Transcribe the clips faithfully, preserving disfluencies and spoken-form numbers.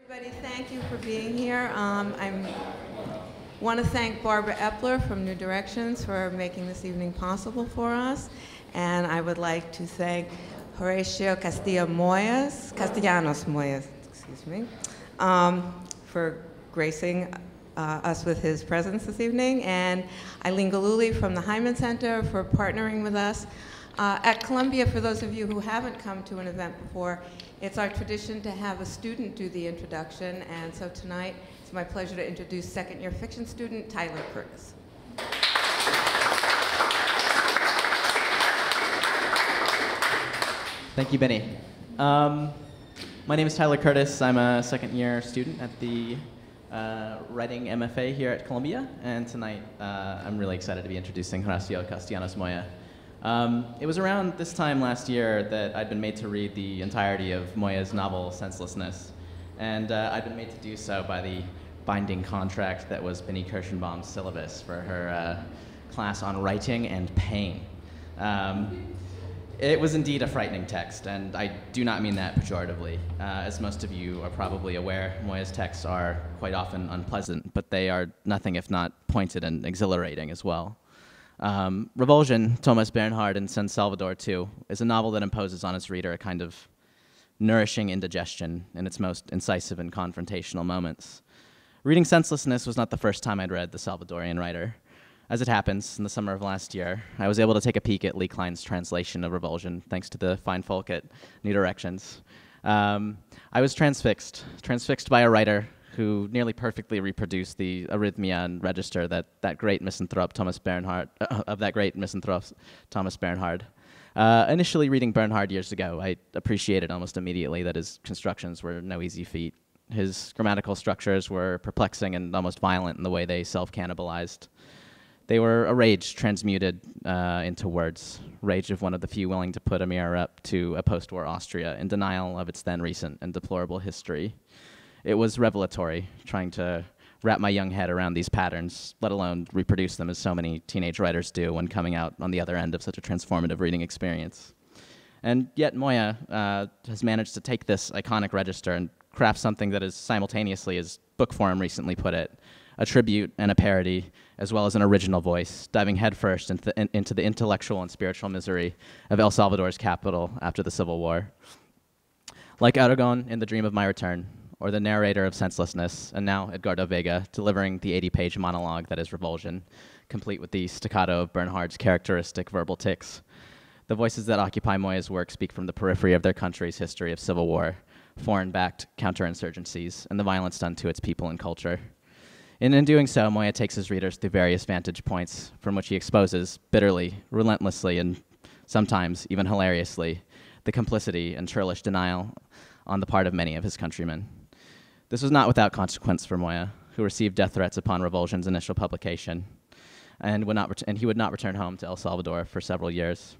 Everybody, thank you for being here. Um, I want to thank Barbara Epler from New Directions for making this evening possible for us. And I would like to thank Horacio Castellanos Moya, Castellanos Moya, excuse me, um, for gracing uh, us with his presence this evening, and Eileen Galuli from the Hyman Center for partnering with us. Uh, at Columbia, for those of you who haven't come to an event before, it's our tradition to have a student do the introduction, and so tonight it's my pleasure to introduce second-year fiction student Tyler Curtis. Thank you, Benny. Um, my name is Tyler Curtis. I'm a second-year student at the uh, Writing M F A here at Columbia, and tonight uh, I'm really excited to be introducing Horacio Castellanos Moya. Um, it was around this time last year that I'd been made to read the entirety of Moya's novel, Senselessness, and uh, I'd been made to do so by the binding contract that was Benny Kirschenbaum's syllabus for her uh, class on writing and pain. Um, it was indeed a frightening text, and I do not mean that pejoratively. Uh, as most of you are probably aware, Moya's texts are quite often unpleasant, but they are nothing if not pointed and exhilarating as well. Um, Revulsion, Thomas Bernhard and San Salvador too, is a novel that imposes on its reader a kind of nourishing indigestion in its most incisive and confrontational moments. Reading Senselessness was not the first time I'd read the Salvadorian writer. As it happens, in the summer of last year, I was able to take a peek at Lee Klein's translation of Revulsion, thanks to the fine folk at New Directions. Um, I was transfixed, transfixed by a writer who nearly perfectly reproduced the arrhythmia and register that that great misanthrope Thomas Bernhard uh, of that great misanthrope Thomas Bernhard. Uh, initially reading Bernhard years ago, I appreciated almost immediately that his constructions were no easy feat. His grammatical structures were perplexing and almost violent in the way they self-cannibalized. They were a rage transmuted uh, into words, rage of one of the few willing to put a mirror up to a post-war Austria in denial of its then recent and deplorable history. It was revelatory, trying to wrap my young head around these patterns, let alone reproduce them as so many teenage writers do when coming out on the other end of such a transformative reading experience. And yet Moya uh, has managed to take this iconic register and craft something that is simultaneously, as book form recently put it, a tribute and a parody, as well as an original voice, diving headfirst into the, in, into the intellectual and spiritual misery of El Salvador's capital after the Civil War. Like Aragon in The Dream of My Return, or the narrator of Senselessness, and now Edgardo Vega, delivering the eighty-page monologue that is Revulsion, complete with the staccato of Bernhard's characteristic verbal tics. The voices that occupy Moya's work speak from the periphery of their country's history of civil war, foreign-backed counterinsurgencies, and the violence done to its people and culture. And in doing so, Moya takes his readers through various vantage points from which he exposes, bitterly, relentlessly, and sometimes even hilariously, the complicity and churlish denial on the part of many of his countrymen. This was not without consequence for Moya, who received death threats upon Revulsion's initial publication, and, would not and he would not return home to El Salvador for several years.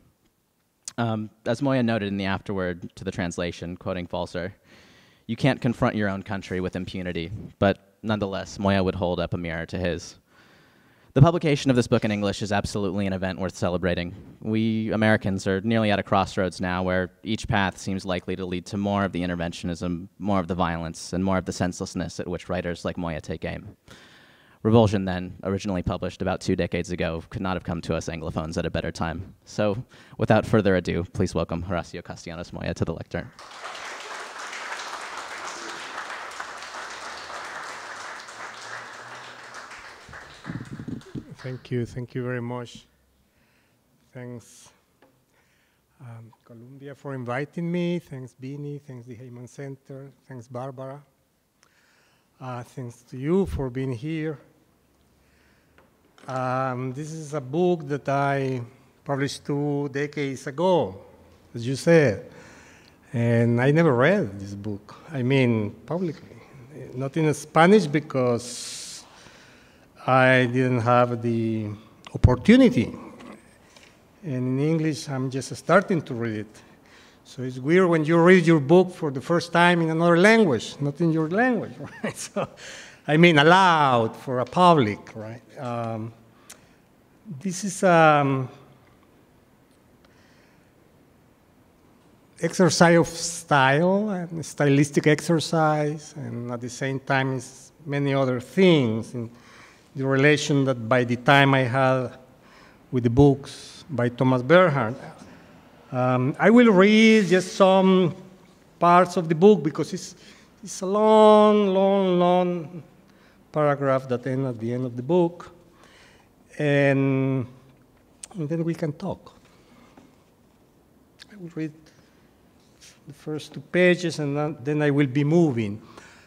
Um, as Moya noted in the afterword to the translation, quoting Falser, "You can't confront your own country with impunity," but nonetheless, Moya would hold up a mirror to his. The publication of this book in English is absolutely an event worth celebrating. We Americans are nearly at a crossroads now where each path seems likely to lead to more of the interventionism, more of the violence, and more of the senselessness at which writers like Moya take aim. Revulsion, then, originally published about two decades ago, could not have come to us Anglophones at a better time. So, without further ado, please welcome Horacio Castellanos Moya to the lectern. Thank you, thank you very much. Thanks, um, Columbia, for inviting me. Thanks, Beanie. Thanks, the Hyman Center. Thanks, Barbara. Uh, thanks to you for being here. Um, this is a book that I published two decades ago, as you said, and I never read this book. I mean, publicly, not in Spanish because I didn't have the opportunity. And in English, I'm just starting to read it. So it's weird when you read your book for the first time in another language, not in your language, right? So, I mean, aloud for a public, right? Um, this is, um, exercise of style and stylistic exercise, and at the same time it's many other things in the relation that by the time I had with the books by Thomas Bernhard. Um, I will read just some parts of the book because it's, it's a long, long, long paragraph that ends at the end of the book, and, and then we can talk. I will read the first two pages, and then, then I will be moving.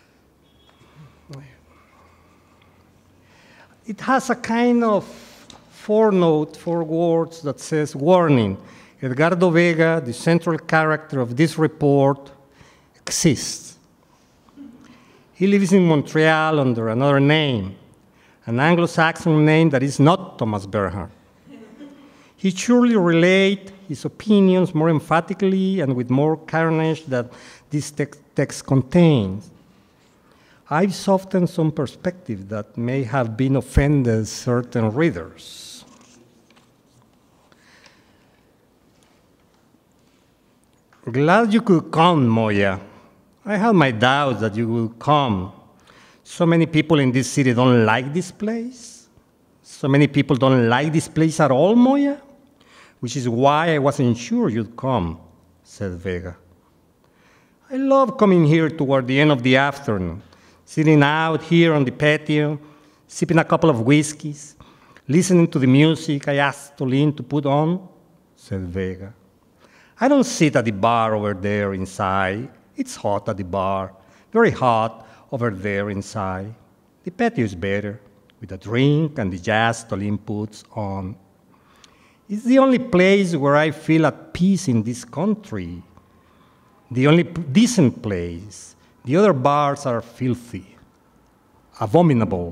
It has a kind of footnote, four words that says, warning, Edgardo Vega, the central character of this report, exists. He lives in Montreal under another name, an Anglo-Saxon name that is not Thomas Bernhard. He surely relates his opinions more emphatically and with more carnage than this text, text contains. I've softened some perspective that may have been offended certain readers. Glad you could come, Moya. I had my doubts that you would come. So many people in this city don't like this place. So many people don't like this place at all, Moya, which is why I wasn't sure you'd come, said Vega. I love coming here toward the end of the afternoon, sitting out here on the patio, sipping a couple of whiskeys, listening to the music I asked Tolin to put on, said Vega. I don't sit at the bar over there inside. It's hot at the bar, very hot over there inside. The patio is better, with a drink and the jazz Tolin puts on. It's the only place where I feel at peace in this country, the only decent place. The other bars are filthy, abominable,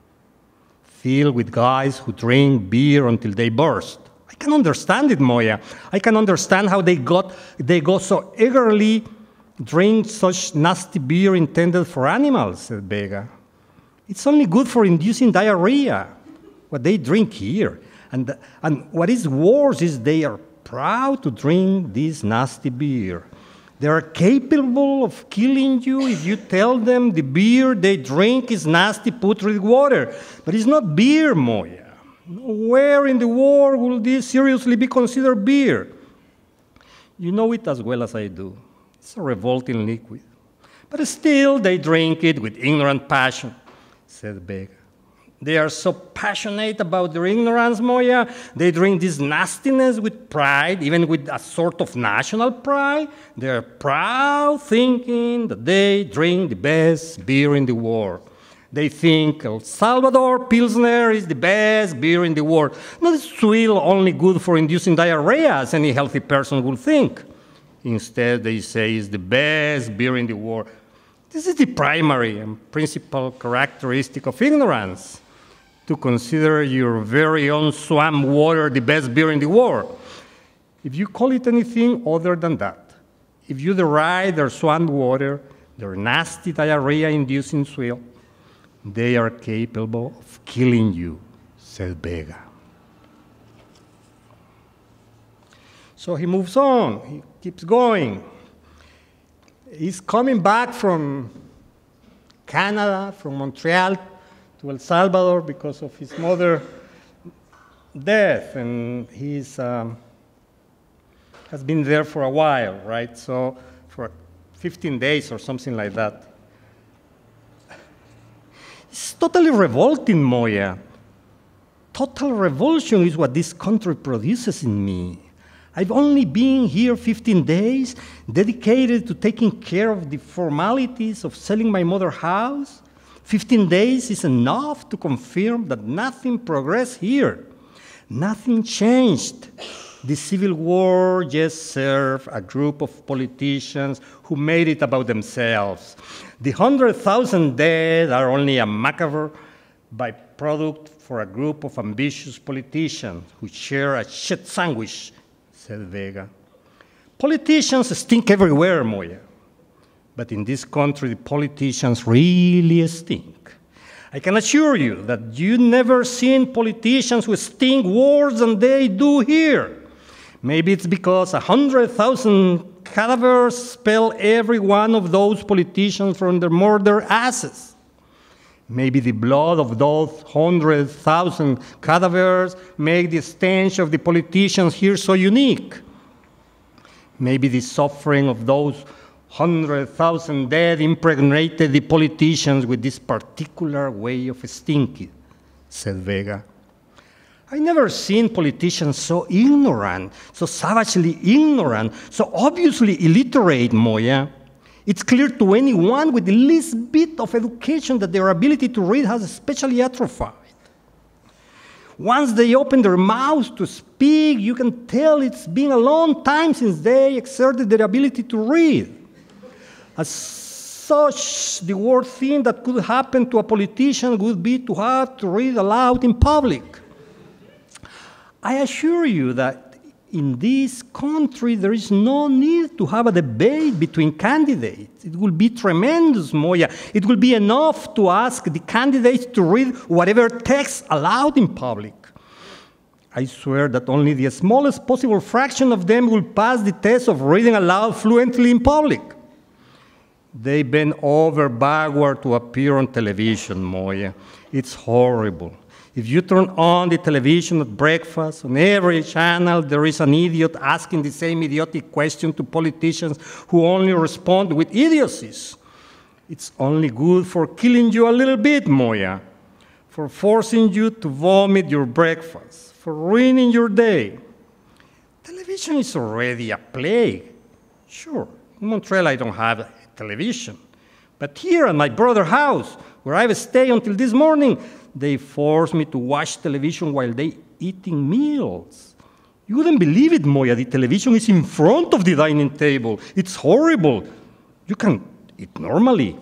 filled with guys who drink beer until they burst. I can understand it, Moya. I can understand how they got they go so eagerly drink such nasty beer intended for animals, said Vega. It's only good for inducing diarrhea, what they drink here. And, and what is worse is they are proud to drink this nasty beer. They are capable of killing you if you tell them the beer they drink is nasty putrid water. But it's not beer, Moya. Where in the world will this seriously be considered beer? You know it as well as I do. It's a revolting liquid. But still, they drink it with ignorant passion, said Vega. They are so passionate about their ignorance, Moya. They drink this nastiness with pride, even with a sort of national pride. They are proud, thinking that they drink the best beer in the world. They think El Salvador Pilsner is the best beer in the world. Not still only good for inducing diarrhea, as any healthy person would think. Instead, they say it's the best beer in the world. This is the primary and principal characteristic of ignorance, to consider your very own swamp water the best beer in the world. If you call it anything other than that, if you deride their swamp water, their nasty diarrhea-inducing swill, they are capable of killing you, said Vega. So he moves on, he keeps going. He's coming back from Canada, from Montreal to El Salvador because of his mother's death, and he's um, has been there for a while, right? So for fifteen days or something like that. It's totally revolting, Moya. Total revulsion is what this country produces in me. I've only been here fifteen days, dedicated to taking care of the formalities of selling my mother's house. fifteen days is enough to confirm that nothing progressed here. Nothing changed. The Civil War just served a group of politicians who made it about themselves. The one hundred thousand dead are only a macabre byproduct for a group of ambitious politicians who share a shit sandwich, said Vega. Politicians stink everywhere, Moya. But in this country, the politicians really stink. I can assure you that you've never seen politicians who stink worse than they do here. Maybe it's because one hundred thousand cadavers expel every one of those politicians from their murder asses. Maybe the blood of those hundred thousand cadavers make the stench of the politicians here so unique. Maybe the suffering of those hundred thousand dead impregnated the politicians with this particular way of stinking, said Vega. I never seen politicians so ignorant, so savagely ignorant, so obviously illiterate, Moya. It's clear to anyone with the least bit of education that their ability to read has especially atrophied. Once they open their mouths to speak, you can tell it's been a long time since they exerted their ability to read. As such, the worst thing that could happen to a politician would be to have to read aloud in public. I assure you that in this country, there is no need to have a debate between candidates. It will be tremendous, Moya. It will be enough to ask the candidates to read whatever text aloud in public. I swear that only the smallest possible fraction of them will pass the test of reading aloud fluently in public. They bend over backward to appear on television, Moya. It's horrible. If you turn on the television at breakfast, on every channel, there is an idiot asking the same idiotic question to politicians who only respond with idiocies. It's only good for killing you a little bit, Moya, for forcing you to vomit your breakfast, for ruining your day. Television is already a plague. Sure, in Montreal I don't have a television, but here at my brother's house, where I've stayed until this morning, they force me to watch television while they eating meals. You wouldn't believe it, Moya. The television is in front of the dining table. It's horrible. You can eat normally.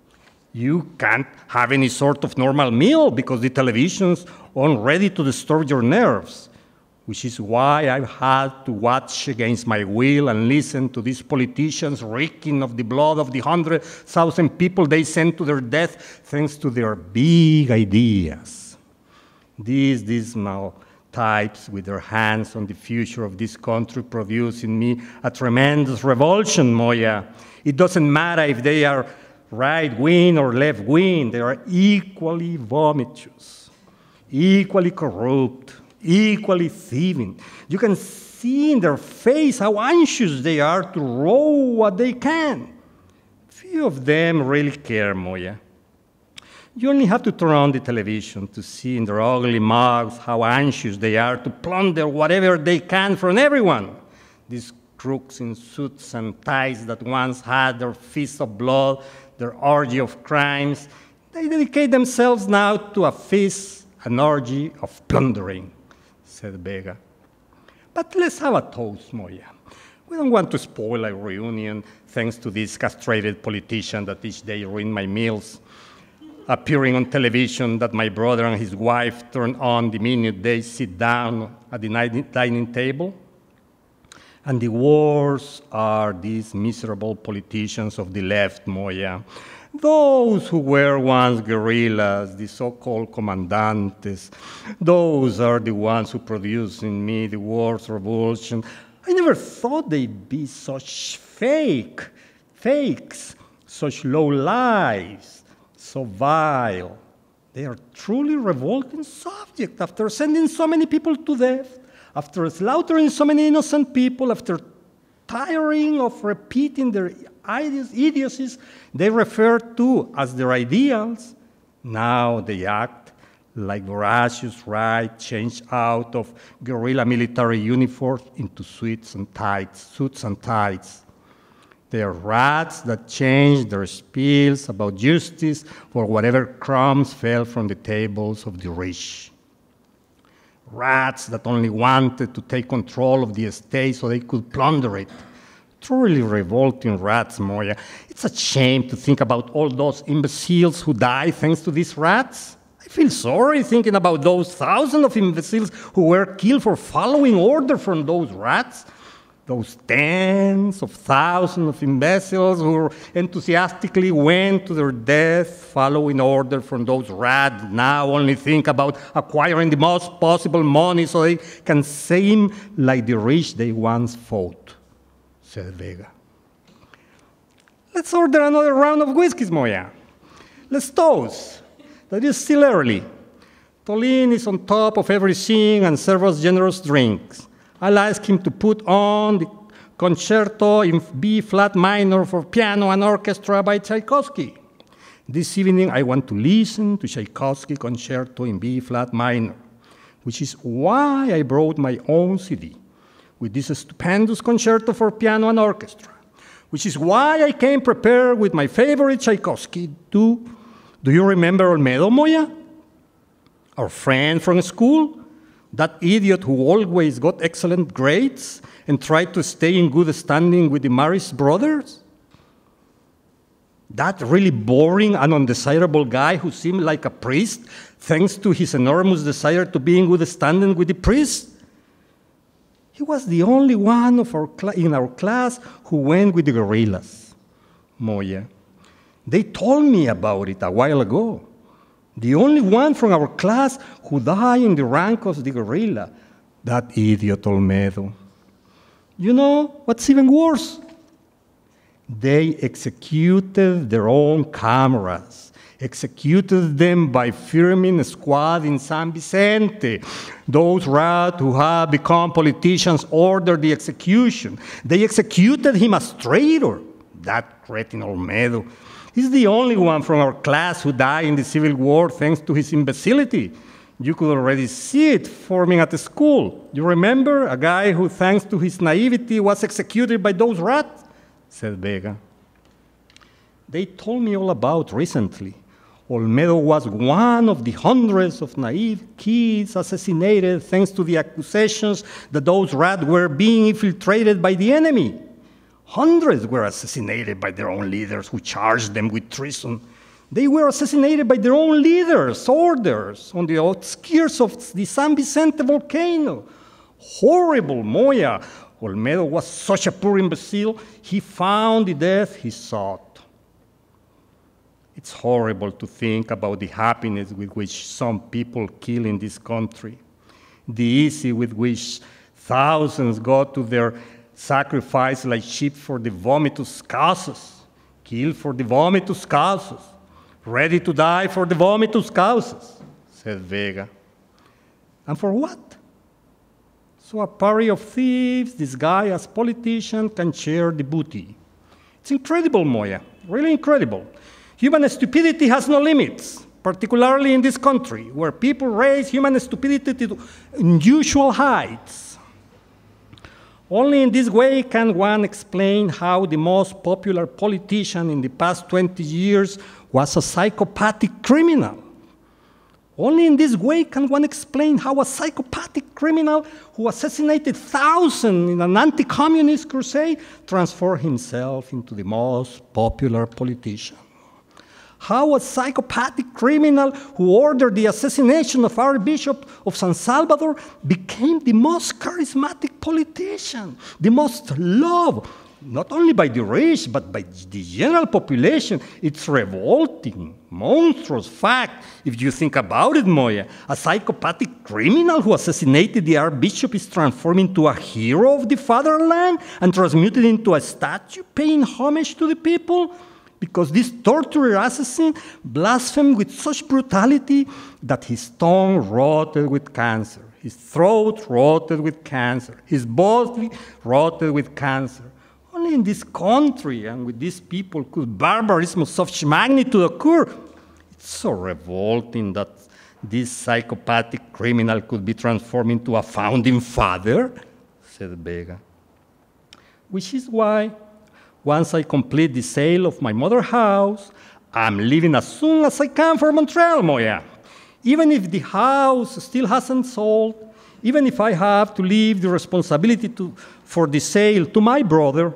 You can't have any sort of normal meal because the television's on ready to disturb your nerves, which is why I've had to watch against my will and listen to these politicians reeking of the blood of the hundred thousand people they sent to their death thanks to their big ideas. These dismal types with their hands on the future of this country produce in me a tremendous revulsion, Moya. It doesn't matter if they are right-wing or left-wing, they are equally vomitous, equally corrupt, equally thieving. You can see in their face how anxious they are to row what they can. Few of them really care, Moya. You only have to turn on the television to see in their ugly mouths how anxious they are to plunder whatever they can from everyone. These crooks in suits and ties that once had their feast of blood, their orgy of crimes, they dedicate themselves now to a feast, an orgy of plundering, said Vega. But let's have a toast, Moya. We don't want to spoil a reunion thanks to this castrated politician that each day ruin my meals, appearing on television that my brother and his wife turn on the minute they sit down at the dining table. And the worst are these miserable politicians of the left, Moya. Those who were once guerrillas, the so-called comandantes, those are the ones who produce in me the worst revulsion. I never thought they'd be such fake, fakes, such low lives, so vile. They are truly revolting subject after sending so many people to death, after slaughtering so many innocent people, after tiring of repeating their idiocies they refer to as their ideals. Now they act like voracious rats changed out of guerrilla military uniforms into suits and tights, suits and ties. They are rats that change their spiels about justice for whatever crumbs fell from the tables of the rich. Rats that only wanted to take control of the estate so they could plunder it. Truly revolting rats, Moya. It's a shame to think about all those imbeciles who died thanks to these rats. I feel sorry thinking about those thousands of imbeciles who were killed for following order from those rats. Those tens of thousands of imbeciles who enthusiastically went to their death following order from those rats now only think about acquiring the most possible money so they can seem like the rich they once fought, said Vega. Let's order another round of whiskeys, Moya. Let's toast. That is still early. Tolin is on top of everything and serves us generous drinks. I'll ask him to put on the concerto in B flat minor for piano and orchestra by Tchaikovsky. This evening, I want to listen to Tchaikovsky concerto in B flat minor, which is why I brought my own C D with this stupendous concerto for piano and orchestra, which is why I came prepared with my favorite Tchaikovsky. Do, do you remember Olmedo, Moya? Our friend from school? That idiot who always got excellent grades and tried to stay in good standing with the Maris brothers? That really boring and undesirable guy who seemed like a priest thanks to his enormous desire to be in good standing with the priest? He was the only one of our in our class who went with the guerrillas, Moya. They told me about it a while ago. The only one from our class who died in the rank of the guerrilla, that idiot Olmedo. You know what's even worse? They executed their own cameras, executed them by firming a squad in San Vicente. Those rats who have become politicians ordered the execution. They executed him as traitor. That cretin Olmedo. He's the only one from our class who died in the Civil War thanks to his imbecility. You could already see it forming at the school. You remember a guy who, thanks to his naivety, was executed by those rats? Said Vega. They told me all about recently. Olmedo was one of the hundreds of naive kids assassinated thanks to the accusations that those rats were being infiltrated by the enemy. Hundreds were assassinated by their own leaders who charged them with treason. They were assassinated by their own leaders, orders, on the outskirts of the San Vicente volcano. Horrible, Moya. Olmedo was such a poor imbecile, he found the death he sought. It's horrible to think about the happiness with which some people kill in this country, the ease with which thousands go to their sacrifice like sheep for the vomitus causes, kill for the vomitus causes, ready to die for the vomitus causes, said Vega. And for what? So a party of thieves disguised as politicians can share the booty. It's incredible, Moya, really incredible. Human stupidity has no limits, particularly in this country, where people raise human stupidity to unusual heights. Only in this way can one explain how the most popular politician in the past twenty years was a psychopathic criminal. Only in this way can one explain how a psychopathic criminal who assassinated thousands in an anti-communist crusade transformed himself into the most popular politician. How a psychopathic criminal who ordered the assassination of our Bishop of San Salvador became the most charismatic politician, the most loved, not only by the rich, but by the general population. It's revolting, monstrous fact. If you think about it, Moya, a psychopathic criminal who assassinated the Archbishop is transformed into a hero of the fatherland and transmuted into a statue paying homage to the people? Because this torturer assassin blasphemed with such brutality that his tongue rotted with cancer, his throat rotted with cancer, his body rotted with cancer. Only in this country and with these people could barbarism of such magnitude occur. It's so revolting that this psychopathic criminal could be transformed into a founding father, said Vega. Which is why, once I complete the sale of my mother's house, I'm leaving as soon as I can for Montreal, Moya. Even if the house still hasn't sold, even if I have to leave the responsibility to, for the sale to my brother,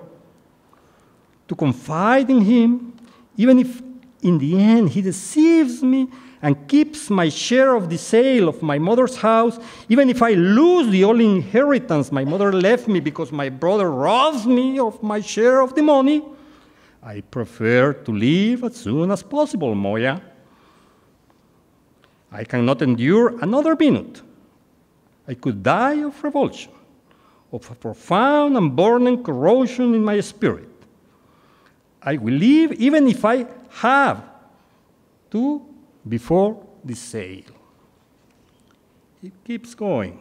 to confide in him, even if in the end he deceives me and keeps my share of the sale of my mother's house, even if I lose the only inheritance my mother left me because my brother robs me of my share of the money, I prefer to leave as soon as possible, Moya. I cannot endure another minute. I could die of revulsion, of a profound and burning corrosion in my spirit. I will leave even if I have to before the sale. It keeps going.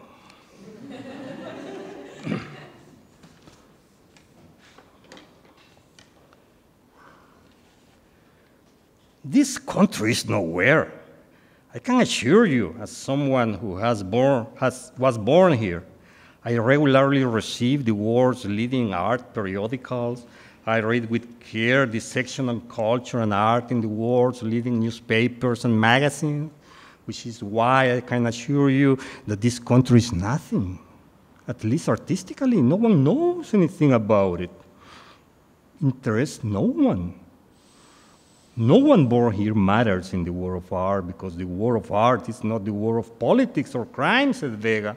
This country is nowhere. I can assure you, as someone who has born, has, was born here, I regularly receive the world's leading art periodicals. I read with care the section on culture and art in the world's leading newspapers and magazines, which is why I can assure you that this country is nothing. At least artistically, no one knows anything about it. Interests no one. No one born here matters in the world of art because the world of art is not the world of politics or crime, said Vega.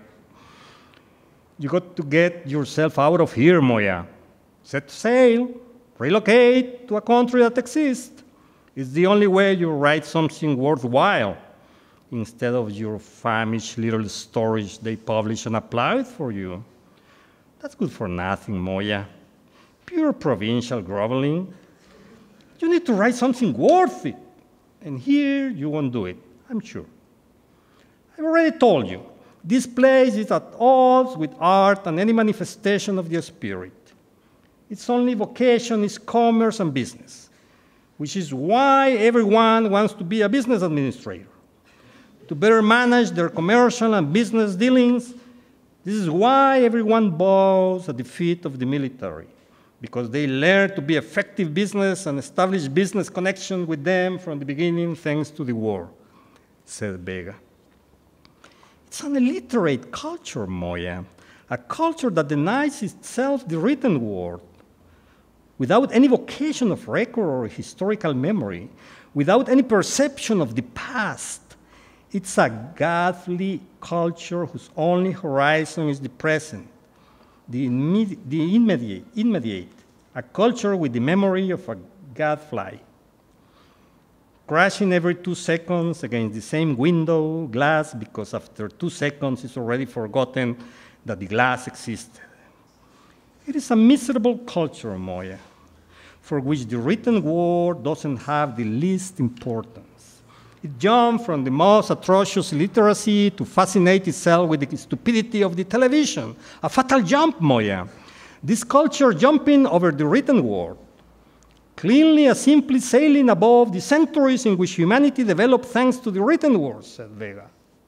You got to get yourself out of here, Moya. Set sail, relocate to a country that exists. It's the only way you write something worthwhile instead of your famished little stories they publish and applaud for you. That's good for nothing, Moya. Pure provincial groveling. You need to write something worth it. And here you won't do it, I'm sure. I've already told you, this place is at odds with art and any manifestation of the spirit. Its only vocation is commerce and business, which is why everyone wants to be a business administrator. To better manage their commercial and business dealings, this is why everyone bows at the feet of the military, because they learn to be effective business and establish business connection with them from the beginning thanks to the war, said Vega. It's an illiterate culture, Moya, a culture that denies itself the written word, without any vocation of record or historical memory, without any perception of the past. It's a godly culture whose only horizon is the present, the, immediate, the immediate, immediate, a culture with the memory of a gadfly, crashing every two seconds against the same window glass because after two seconds it's already forgotten that the glass existed. It is a miserable culture, Moya, for which the written word doesn't have the least importance. It jumped from the most atrocious literacy to fascinate itself with the stupidity of the television. A fatal jump, Moya. This culture jumping over the written word, cleanly and simply sailing above the centuries in which humanity developed thanks to the written word, said Vega.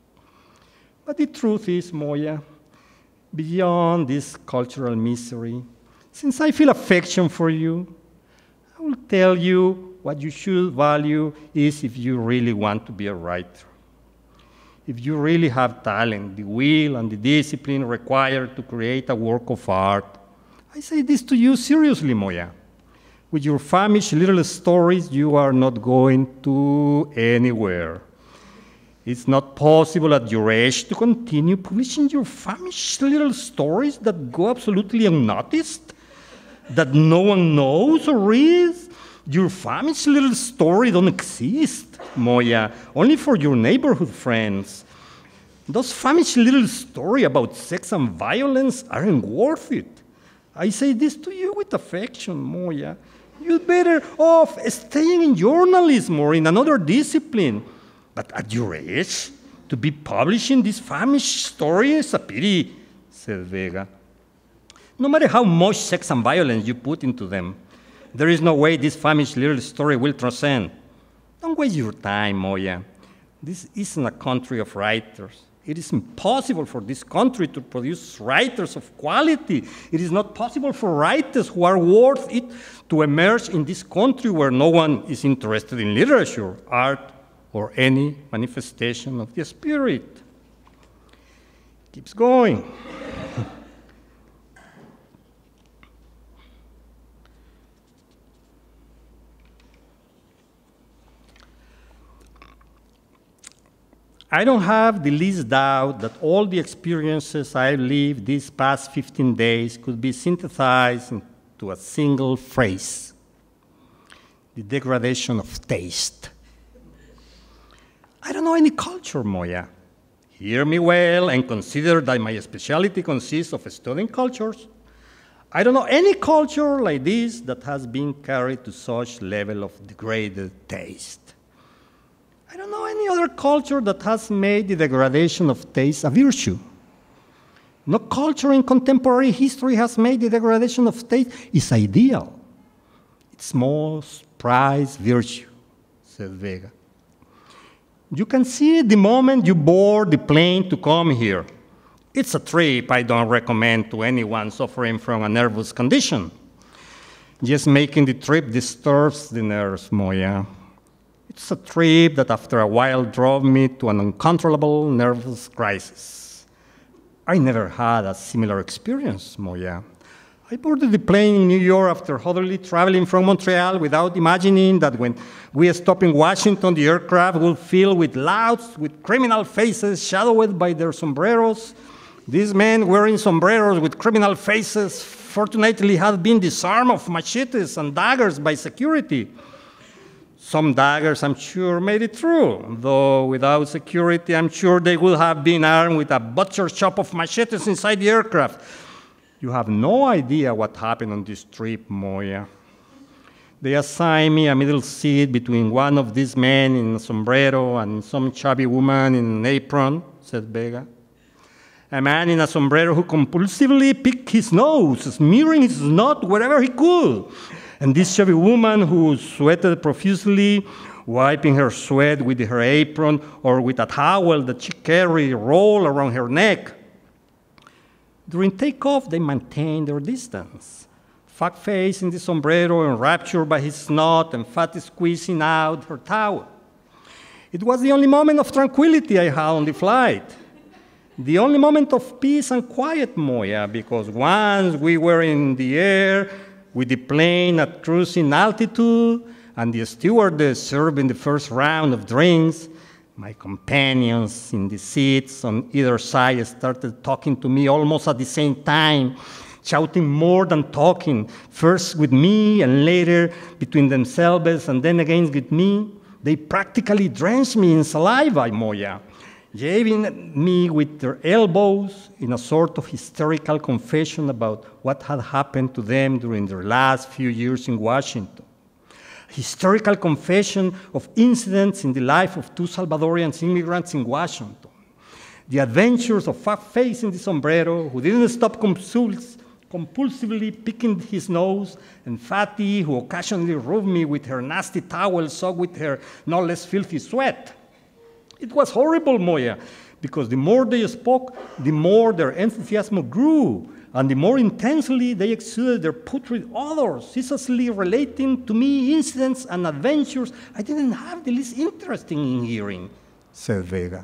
But the truth is, Moya, beyond this cultural misery, since I feel affection for you, I will tell you what you should value is if you really want to be a writer. If you really have talent, the will and the discipline required to create a work of art. I say this to you seriously, Moya. With your famished little stories, you are not going to anywhere. It's not possible at your age to continue publishing your famished little stories that go absolutely unnoticed, that no one knows or reads. Your famished little story don't exist, Moya, only for your neighborhood friends. Those famished little stories about sex and violence aren't worth it. I say this to you with affection, Moya. You'd better off staying in journalism or in another discipline. But at your age, to be publishing this famished story is a pity, said Vega. No matter how much sex and violence you put into them, there is no way this famished little story will transcend. Don't waste your time, Moya. This isn't a country of writers. It is impossible for this country to produce writers of quality. It is not possible for writers who are worth it to emerge in this country where no one is interested in literature, art, or any manifestation of the spirit. Keeps going. I don't have the least doubt that all the experiences I've lived these past fifteen days could be synthesized into a single phrase: the degradation of taste. I don't know any culture, Moya. Hear me well and consider that my specialty consists of studying cultures. I don't know any culture like this that has been carried to such level of degraded taste. I don't know any other culture that has made the degradation of taste a virtue. No culture in contemporary history has made the degradation of taste its ideal, its most prized virtue, said Vega. You can see it the moment you board the plane to come here. It's a trip I don't recommend to anyone suffering from a nervous condition. Just making the trip disturbs the nerves, Moya. It's a trip that after a while drove me to an uncontrollable nervous crisis. I never had a similar experience, Moya. I boarded the plane in New York after hurriedly traveling from Montreal without imagining that when we stopped in Washington, the aircraft would fill with louds, with criminal faces shadowed by their sombreros. These men wearing sombreros with criminal faces fortunately had been disarmed of machetes and daggers by security. Some daggers, I'm sure, made it through, though without security, I'm sure they would have been armed with a butcher shop of machetes inside the aircraft. You have no idea what happened on this trip, Moya. They assigned me a middle seat between one of these men in a sombrero and some chubby woman in an apron, said Vega. A man in a sombrero who compulsively picked his nose, smearing his snot wherever he could. And this chubby woman who sweated profusely, wiping her sweat with her apron or with a towel that she carried rolled around her neck. During takeoff, they maintained their distance. Fat face in the sombrero, enraptured by his snot, and Fatty squeezing out her towel. It was the only moment of tranquility I had on the flight. The only moment of peace and quiet, Moya, because once we were in the air with the plane at cruising altitude and the stewardess serving the first round of drinks, my companions in the seats on either side started talking to me almost at the same time, shouting more than talking, first with me and later between themselves and then again with me. They practically drenched me in saliva, Moya, jabbing me with their elbows in a sort of hysterical confession about what had happened to them during their last few years in Washington. A historical confession of incidents in the life of two Salvadorian immigrants in Washington. The adventures of Fat Face in the sombrero, who didn't stop compuls compulsively picking his nose, and Fatty, who occasionally rubbed me with her nasty towel soaked with her no less filthy sweat. It was horrible, Moya, because the more they spoke, the more their enthusiasm grew, and the more intensely they exuded their putrid odors, ceaselessly relating to me incidents and adventures I didn't have the least interest in hearing, said Vega.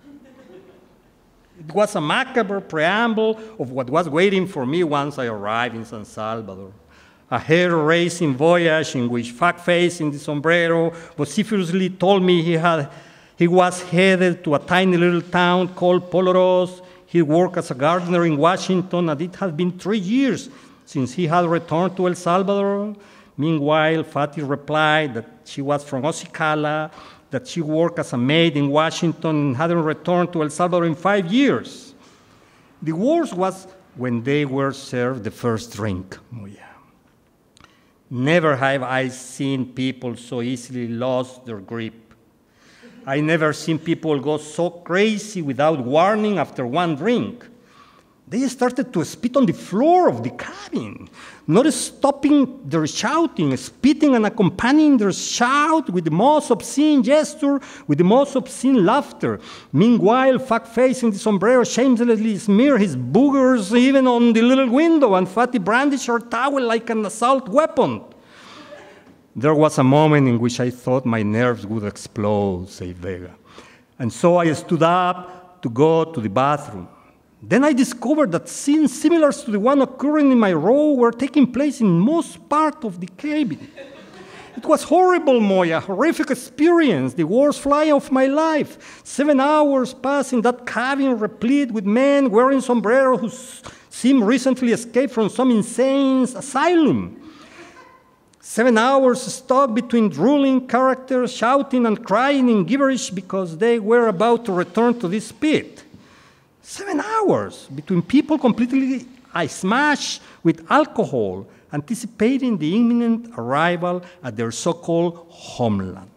It was a macabre preamble of what was waiting for me once I arrived in San Salvador. A hair-raising voyage in which Fat Face in the sombrero vociferously told me he had He was headed to a tiny little town called Poloros. He worked as a gardener in Washington, and it had been three years since he had returned to El Salvador. Meanwhile, Fatty replied that she was from Osicala, that she worked as a maid in Washington and hadn't returned to El Salvador in five years. The worst was when they were served the first drink. Oh, yeah. Never have I seen people so easily lost their grip. I never seen people go so crazy without warning after one drink. They started to spit on the floor of the cabin, not stopping their shouting, spitting and accompanying their shout with the most obscene gesture, with the most obscene laughter. Meanwhile, Fat Face in the sombrero shamelessly smeared his boogers even on the little window, and Fatty brandished her towel like an assault weapon. There was a moment in which I thought my nerves would explode, said Vega. And so I stood up to go to the bathroom. Then I discovered that scenes similar to the one occurring in my row were taking place in most part of the cabin. It was horrible, Moya, horrific experience, the worst flight of my life. Seven hours passed in that cabin replete with men wearing sombreros who seemed recently escaped from some insane asylum. Seven hours stuck between drooling characters, shouting and crying in gibberish because they were about to return to this pit. Seven hours between people completely I smashed with alcohol, anticipating the imminent arrival at their so-called homeland.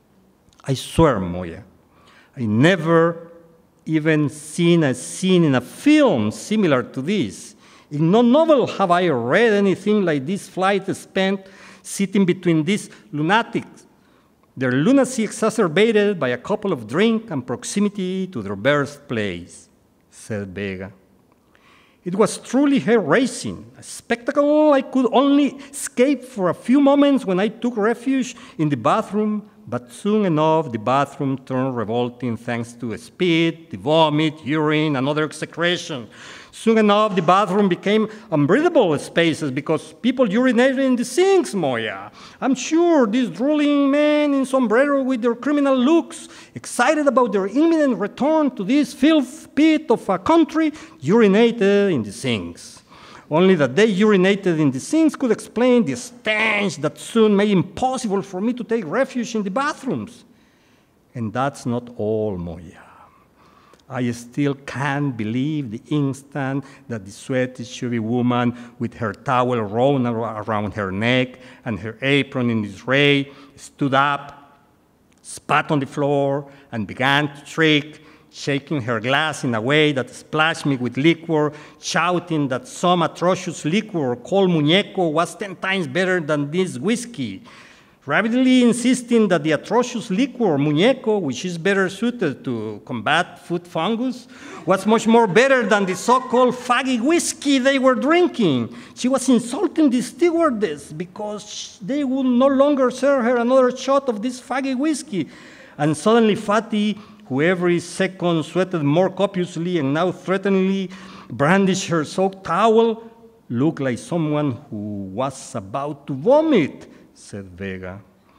I swear, Moya, I never even seen a scene in a film similar to this. In no novel have I read anything like this flight spent sitting between these lunatics, their lunacy exacerbated by a couple of drink and proximity to their birthplace, said Vega. It was truly hair-raising, a spectacle I could only escape for a few moments when I took refuge in the bathroom, but soon enough the bathroom turned revolting thanks to spit, the vomit, urine, and other excretion. Soon enough the bathroom became unbreathable spaces because people urinated in the sinks, Moya. I'm sure these drooling men in sombrero with their criminal looks, excited about their imminent return to this filth pit of a country, urinated in the sinks. Only that they urinated in the sinks could explain the stench that soon made it impossible for me to take refuge in the bathrooms. And that's not all, Moya. I still can't believe the instant that the sweaty, chubby woman with her towel rolled around her neck and her apron in disarray stood up, spat on the floor, and began to shriek, shaking her glass in a way that splashed me with liquor, shouting that some atrocious liquor called muñeco was ten times better than this whiskey, rapidly insisting that the atrocious liquor, muñeco, which is better suited to combat foot fungus, was much more better than the so-called faggy whiskey they were drinking. She was insulting the stewardess because they would no longer serve her another shot of this faggy whiskey. And suddenly Fatty, who every second sweated more copiously and now threateningly brandished her soaked towel, looked like someone who was about to vomit, said Vega.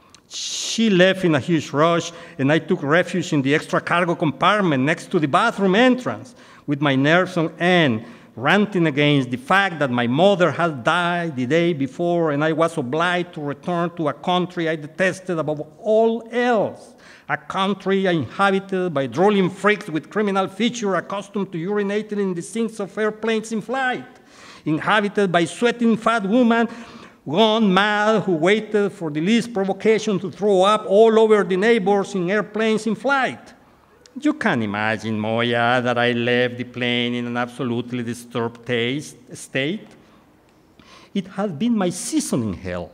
She left in a huge rush, and I took refuge in the extra cargo compartment next to the bathroom entrance, with my nerves on end, ranting against the fact that my mother had died the day before, and I was obliged to return to a country I detested above all else, a country inhabited by drooling freaks with criminal features accustomed to urinating in the sinks of airplanes in flight, inhabited by sweating fat women gone mad who waited for the least provocation to throw up all over the neighbors in airplanes in flight. You can imagine, Moya, that I left the plane in an absolutely disturbed taste, state. It had been my season in hell.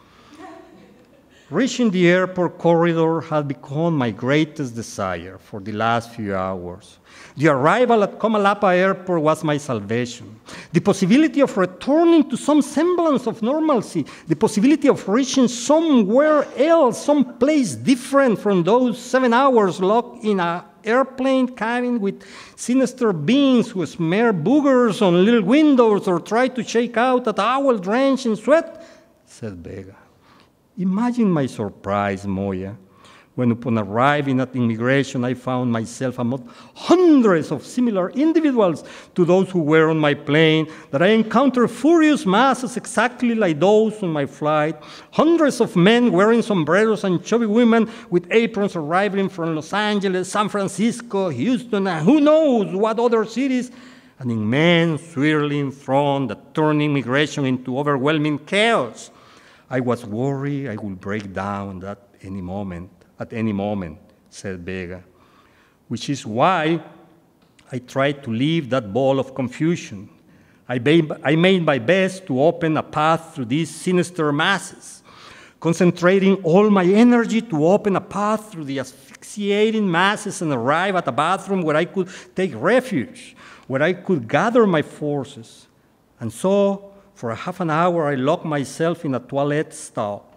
Reaching the airport corridor had become my greatest desire for the last few hours. The arrival at Comalapa Airport was my salvation. The possibility of returning to some semblance of normalcy, the possibility of reaching somewhere else, some place different from those seven hours locked in an airplane cabin with sinister beings who smear boogers on little windows or try to shake out a towel drenched in sweat, said Vega. Imagine my surprise, Moya, when upon arriving at immigration, I found myself among hundreds of similar individuals to those who were on my plane, that I encountered furious masses exactly like those on my flight, hundreds of men wearing sombreros and chubby women with aprons arriving from Los Angeles, San Francisco, Houston, and who knows what other cities, an immense swirling throng that turned immigration into overwhelming chaos. I was worried I would break down at any moment, at any moment, said Vega, which is why I tried to leave that ball of confusion. I made, I made my best to open a path through these sinister masses, concentrating all my energy to open a path through the asphyxiating masses and arrive at a bathroom where I could take refuge, where I could gather my forces. And so, for a half an hour, I locked myself in a toilet stall,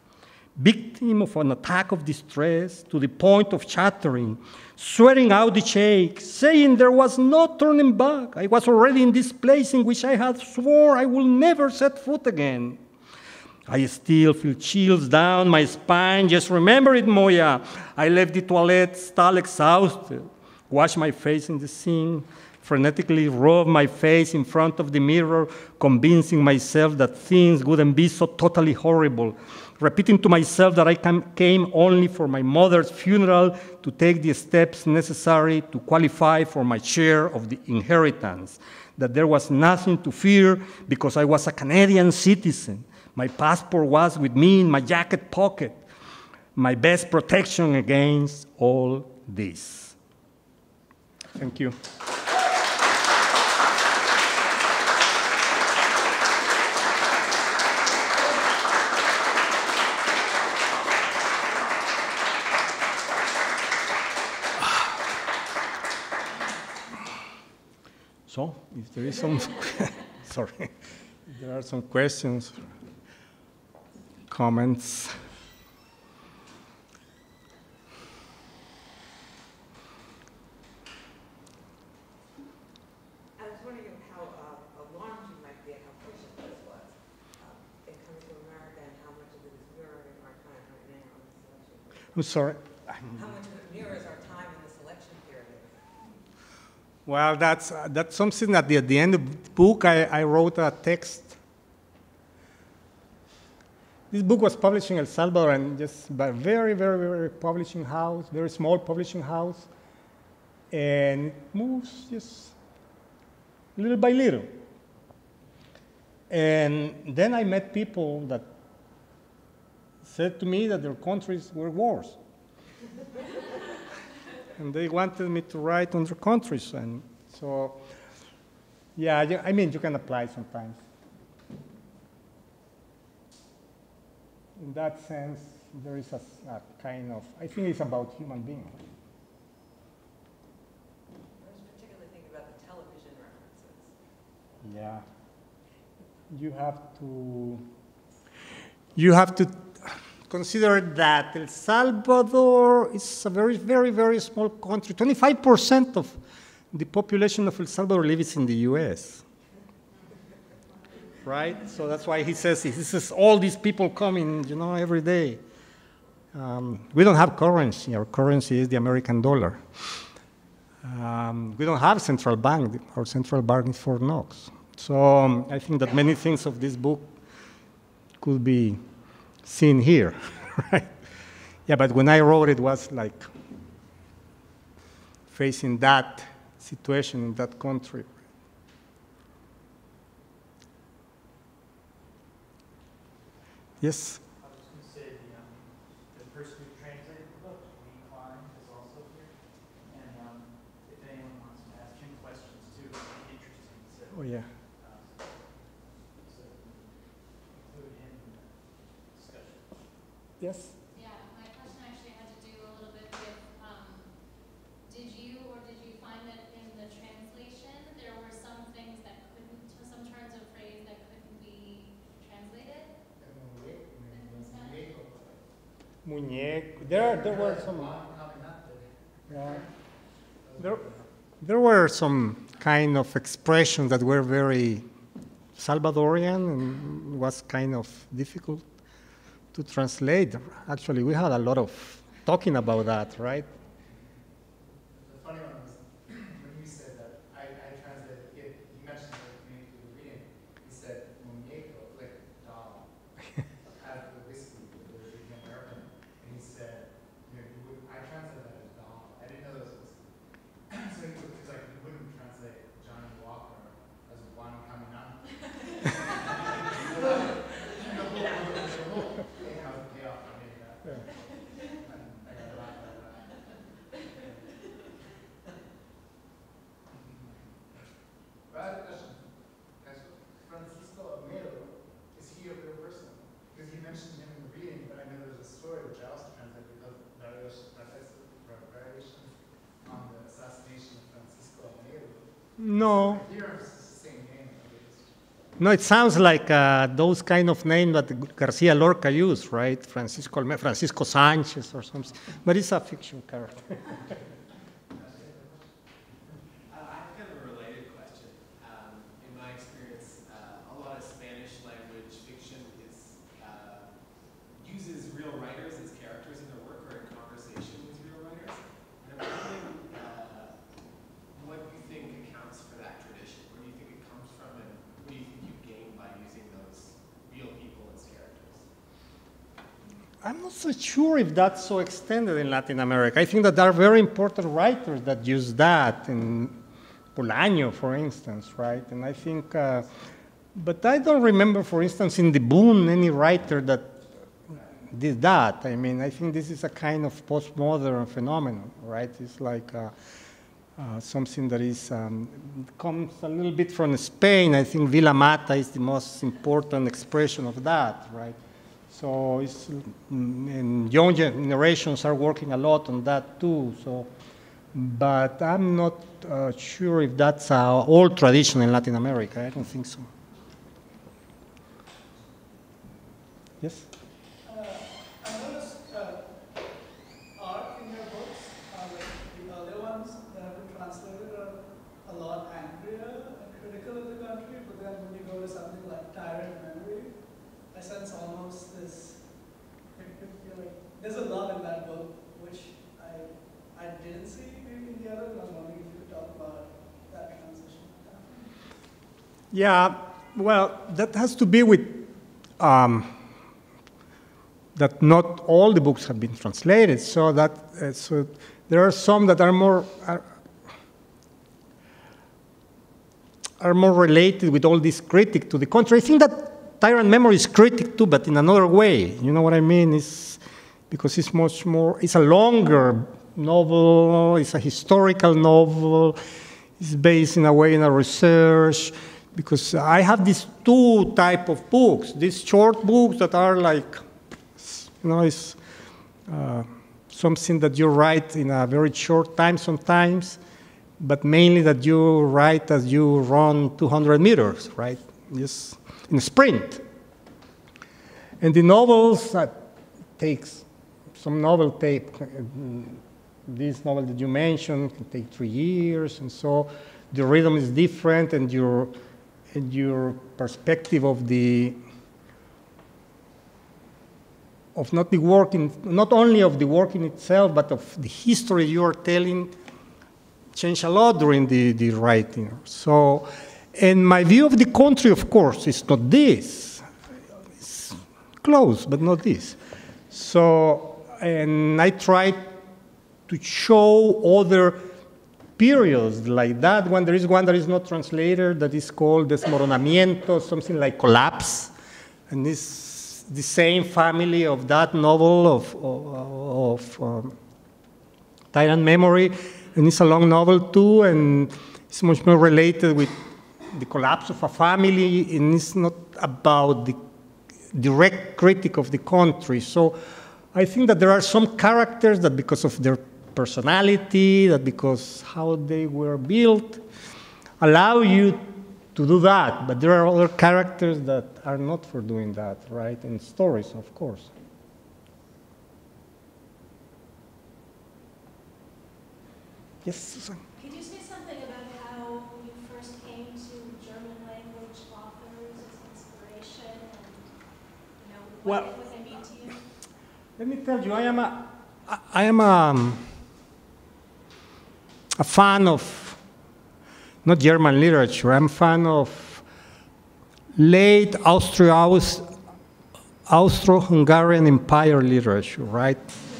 victim of an attack of distress to the point of chattering, swearing out the shake, saying there was no turning back. I was already in this place in which I had sworn I would never set foot again. I still feel chills down my spine. Just remember it, Moya. I left the toilet stall exhausted, washed my face in the sink, frenetically rubbed my face in front of the mirror, convincing myself that things wouldn't be so totally horrible, repeating to myself that I came only for my mother's funeral to take the steps necessary to qualify for my share of the inheritance, that there was nothing to fear because I was a Canadian citizen. My passport was with me in my jacket pocket, my best protection against all this. Thank you. So, if there is some, sorry, if there are some questions, comments. I was wondering how uh, alarmed you might be at how pushing this was. Uh, it comes to America and how much of it is mirroring our time right now in the selection. I'm sorry. How much of it mirrors our time in the selection period? Well, that's, uh, that's something that the, at the end of the book, I, I wrote a text. This book was published in El Salvador, and just by a very, very, very publishing house, very small publishing house, and it moves just little by little. And then I met people that said to me that their countries were wars. And they wanted me to write on their countries. And so, yeah, I mean, you can apply sometimes. In that sense, there is a, a kind of, I think it's about human beings. I was particularly thinking about the television references. Yeah. You have to, you have to consider that El Salvador is a very, very, very small country. twenty-five percent of the population of El Salvador lives in the U S Right? So that's why he says, this is all these people coming, you know, every day. Um, we don't have currency. Our currency is the American dollar. Um, we don't have central bank. Our central bank is Fort Knox. So um, I think that many things of this book could be seen here, right? Yeah, but when I wrote it, it was like facing that situation in that country. Yes? I was going to say the, um, the person who translated the book, Lee Klein, is also here. And um, if anyone wants to ask him questions too, it would be interesting. So, Oh, yeah. uh, so include him in the discussion. Yes? Yeah, my question actually had to do a little bit with, um, did you or did you find that in the translation there were some things that couldn't, some turns of phrase that couldn't be translated? Muñeco. There, there were some. Yeah. There, there were some kind of expressions that were very Salvadorian and was kind of difficult to translate. Actually, we had a lot of talking about that, right? The funny one was when you said that, I, I translated it, you mentioned it when you were reading, he said muñeco, like doll, as the whiskey, the American American, and he said, you know, you would, I translated that as doll. I didn't know that was whiskey. So he was like, you wouldn't translate Johnny Walker as one coming up. No. No, it sounds like uh, those kind of names that Garcia Lorca used, right? Francisco, Francisco Sanchez or something. But it's a fiction character. I've got a related question. Um, in my experience, uh, a lot of Spanish language fiction is, uh, uses real writers as characters in their work or in conversation with real writers. And I'm wondering uh, what you think accounts for that tradition. Where do you think it comes from, and what do you think you gain by using those real people as characters? I'm not so sure if that's so extended in Latin America. I think that there are very important writers that use that, and Bolaño, for instance, right? And I think, uh, but I don't remember, for instance, in the Boom, any writer that did that. I mean, I think this is a kind of postmodern phenomenon, right? It's like uh, uh, something that is, um, comes a little bit from Spain. I think Vila Mata is the most important expression of that, right? So it's, and young generations are working a lot on that too. So, but I'm not uh, sure if that's an old tradition in Latin America. I don't think so. Yes? Uh, I noticed uh, art in your books, uh, like the earlier ones that have been translated, are a lot angrier and critical of the country. But then when you go to something like Tyrant Memory, I sense almost this, like, there's a love in that book, which I, I didn't see maybe in the other, and I was wondering if you could talk about that transition. Yeah, well, that has to be with um, that not all the books have been translated, so that uh, so there are some that are more are, are more related with all this critique to the country. I think that Tyrant Memory is critic too, but in another way. You know what I mean? It's because it's much more, it's a longer novel, it's a historical novel, it's based in a way in a research, because I have these two type of books, these short books that are like, you know, it's uh, something that you write in a very short time sometimes, but mainly that you write as you run two hundred meters, right? Just in a sprint. And the novels, that takes, some novel take, this novel that you mentioned can take three years, and so the rhythm is different, and your, and your perspective of the, of not the work in, not only of the work in itself, but of the history you are telling, change a lot during the, the writing. So, and my view of the country, of course, is not this. It's close, but not this. So, and I try to show other periods like that one. There is one that is not translated that is called Desmoronamiento, something like collapse. And it's the same family of that novel of, of, of um, Tyrant Memory. And it's a long novel too, and it's much more related with the collapse of a family, and it's not about the direct critique of the country. So I think that there are some characters that because of their personality, that because how they were built, allow you to do that. But there are other characters that are not for doing that, right? And stories, of course. Yes, Susan? Could you say something about how you first came to German language authors as inspiration and, you know, what, Well, what they mean to you? Let me tell you, I am a, I am a, a fan of, not German literature, I'm a fan of late Austro, Austro-Hungarian Empire literature, right?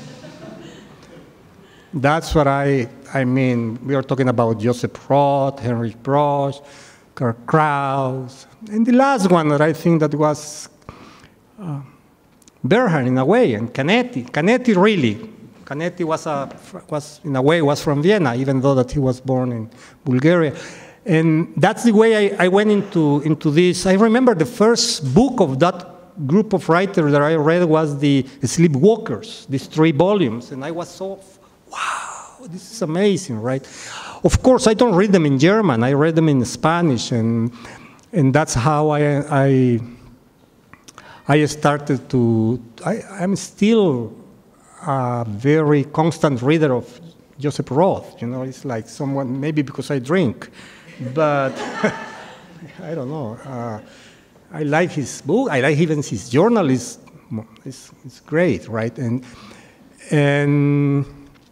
That's what I, I mean. We are talking about Joseph Roth, Heinrich Broch, Karl Kraus, and the last one that I think that was uh, Bernhard in a way, and Canetti. Canetti really. Canetti was, a, was, in a way, was from Vienna, even though that he was born in Bulgaria. And that's the way I, I went into, into this. I remember the first book of that group of writers that I read was the Sleepwalkers, these three volumes, and I was so, wow, this is amazing, right? Of course, I don't read them in German. I read them in Spanish, and and that's how I I, I started to. I, I'm still a very constant reader of Joseph Roth. You know, it's like someone, maybe because I drink, but I don't know. Uh, I like his book. I like even his journal. It's, it's, it's great, right? And and.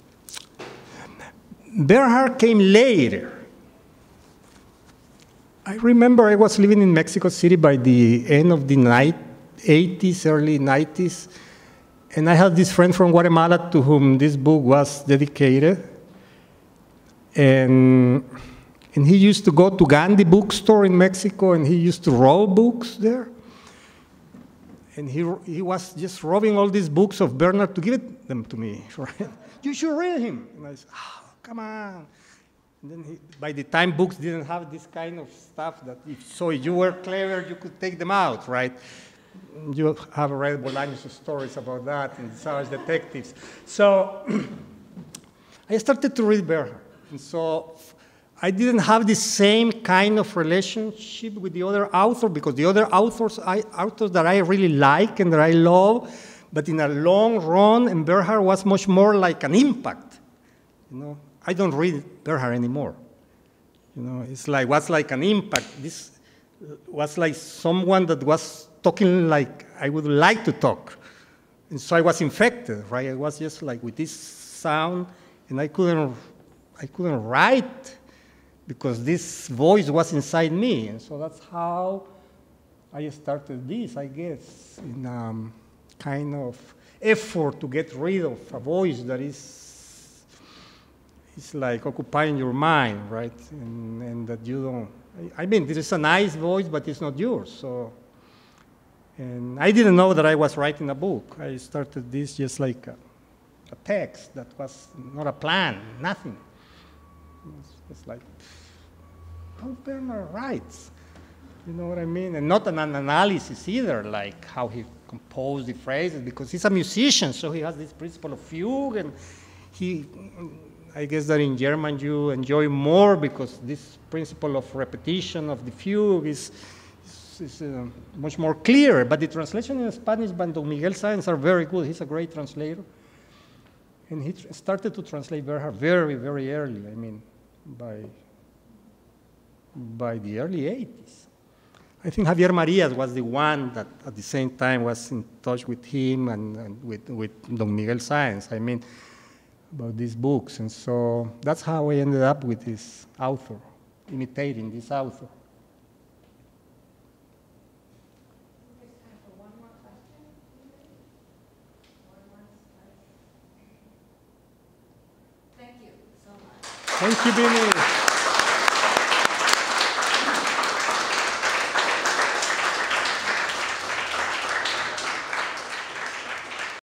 Bernhard came later. I remember I was living in Mexico City by the end of the night, eighties, early nineties, and I had this friend from Guatemala to whom this book was dedicated. And And he used to go to Gandhi bookstore in Mexico, and he used to roll books there. And he, he was just robbing all these books of Bernard to give it them to me, right? You should read him. And I said, oh, come on. And then he, by the time books didn't have this kind of stuff that if so if you were clever, you could take them out, right? You have read Bolaños' stories about that and Savage Detectives. So I started to read Bernard. And so I didn't have the same kind of relationship with the other author because the other authors, I, authors that I really like and that I love, but in a long run, and Bernard was much more like an impact. You know, I don't read Bernard anymore. You know, it's like what's like an impact. This was like someone that was talking like I would like to talk, and so I was infected. Right, I was just like with this sound, and I couldn't, I couldn't write. Because this voice was inside me, and so that's how I started this, I guess, in um, kind of effort to get rid of a voice that is, is like occupying your mind, right? And, and that you don't, I, I mean, this is a nice voice, but it's not yours, so. And I didn't know that I was writing a book. I started this just like a, a text that was not a plan, nothing. It's, it's like, how Bernard writes, you know what I mean? And not an analysis either, like how he composed the phrases, because he's a musician, so he has this principle of fugue, and he, I guess that in German you enjoy more because this principle of repetition of the fugue is, is, is uh, much more clear, but the translation in Spanish by Don Miguel Sáenz are very good. He's a great translator. And he tr started to translate Bernard very, very early, I mean, by by the early eighties. I think Javier Marías was the one that at the same time was in touch with him and, and with, with Don Miguel Sáenz, I mean, about these books. And so that's how I ended up with this author, imitating this author. There's time for one more question. One more question. Thank you so much. Thank you, Vinny.